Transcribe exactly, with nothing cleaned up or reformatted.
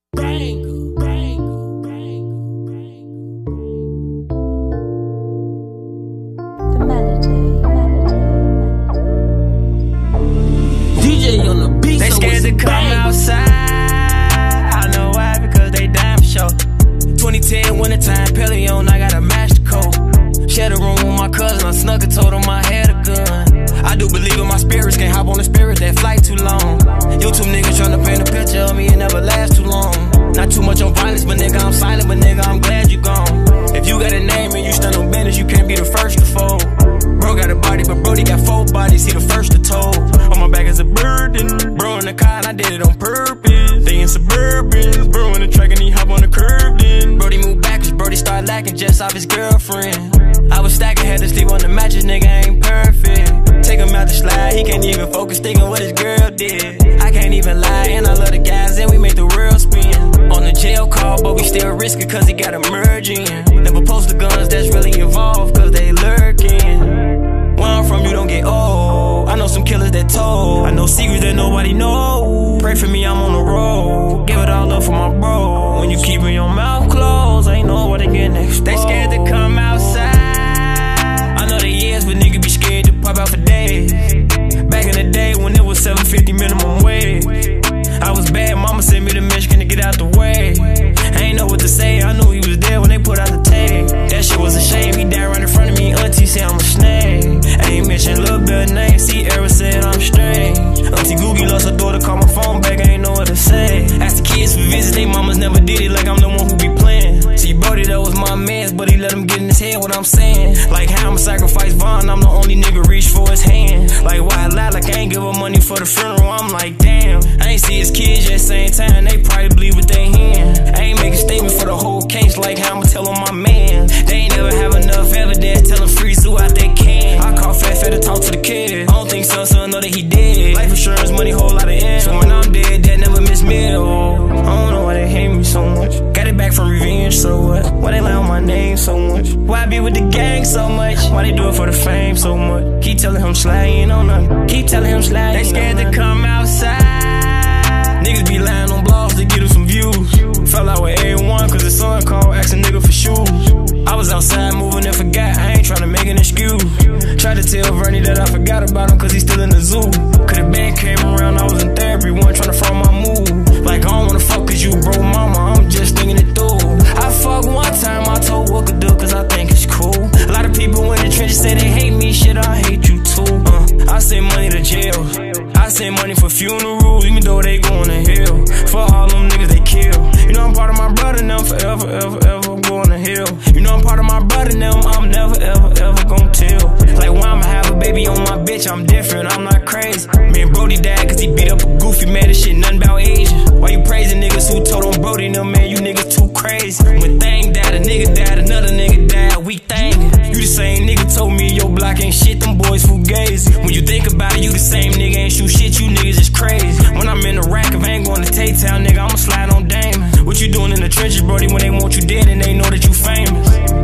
They scared to come outside. I know why, because they dying for sure. twenty ten wintertime, Pelle on, I got a master coat. Shared a room with my cousin, I snuck and told him I had a gun. I do believe in my spirits, can't hop on the spirit, that flight too long. YouTube niggas tryna paint a picture of me, it never lasts too long. Not too much on violence, but nigga I'm silent, but nigga I'm glad you gone. If you got a name and you stand on business, you can't be the first to fold. Bro got a body, but Brody got four bodies, he the first to told. On my back is a burden, bro in the car and I did it on purpose. They in Suburban, bro in the track and he hop on the curb then. Brody moved back cause Brody started lacking just off his girlfriend. I was stacking, had to sleep on the mattress, nigga ain't perfect. Take him out the slide, he can't even focus thinking what his girl did. I can't even lie, and I love the guys and we make the world spin. On the jail call, but we still risk it cause he got emerging. Never post the guns that's really involved cause they lurking. Where I'm from, you don't get old. I know some killers that told. I know secrets that nobody know. Pray for me, I'm on the road. Give it all up for my bro. When you keepin' your mouth closed, ain't know what they get next. They scared to come outside. I know they is, but niggas be scared to pop out for days. Back in the day when it was seven fifty minimum wage, I was bad, mama sent me to Michigan to get out the way. I ain't know what to say, I knew he was there when they put out the tape. That shit was a shame, he died right in front of me. Auntie said I'm a snake. I ain't mention Lil Durk name, see Era said I'm strange. Auntie Googie lost her daughter, call my phone back, I ain't know what to say. Asked the kids for visits, they mamas never did it, like I'm the one who be playing. See Brodie, that was my mans, but he let him get in his head what I'm saying. Like how I'ma sacrifice Vaughn, I'm the only nigga reach for his hand. Like why I lie, like I ain't give her money for the funeral, I'm like damn. I ain't see his kids yet, same time, they probably believe what they hearing. I ain't make a statement for the whole case, like how I'ma tell on my man. They ain't never have enough evidence, tell them free sue out they can. I call Fat Fat to talk to the kid, I don't think son, son know that he dead. Life insurance money, whole lot of ends, so when I'm dead, that never miss meal. I don't know why they hate me so much, got it back from revenge, so what? Why they lie on my name so much? Why I be with the gang so much? Why they do it for the fame so much? Keep telling him slide, he ain't on nothing. Keep telling him slide, they scared to come outside. Niggas be lying on blogs to get them some views. Fell out with A one cause the sun called, asking nigga for shoes. I was outside moving and forgot, I ain't tryna make an excuse. Tried to tell Vernie that I forgot about him cause he's still in the zoo. Could've been came around, I was in therapy, wasn't tryna front my move. Like I don't wanna fuck cause you bro mama, I'm just thinking it through. I fucked one time, I told what could do cause I think it's cool. A lot of people in the trenches say they hate me, shit I hate you too. uh, I send money to jail, I send money for funerals, even though they going to hell. For all them niggas they kill. You know I'm part of my brother now, forever, ever, ever, I'm going to hell. You know I'm part of my brother now, I'm never, ever, ever gonna tell. Like when I'ma have a baby on my bitch, I'm different, I'm not crazy. Me and Brody died cause he beat up a goofy man, this shit nothing about Asian. Why you praising niggas who told on Brody, no man, you niggas too crazy. When Thang died, a nigga died, another nigga died, we thankin'. You the same nigga told me your block ain't shit, them boys fugazi. When you think about it, you the same nigga, ain't shoot shit, you niggas is crazy. When I'm in the rack, if I ain't going to Tay-Town, nigga, I'ma slide on Damon. What you doing in the trenches, Brody, when they want you dead and they know that you famous?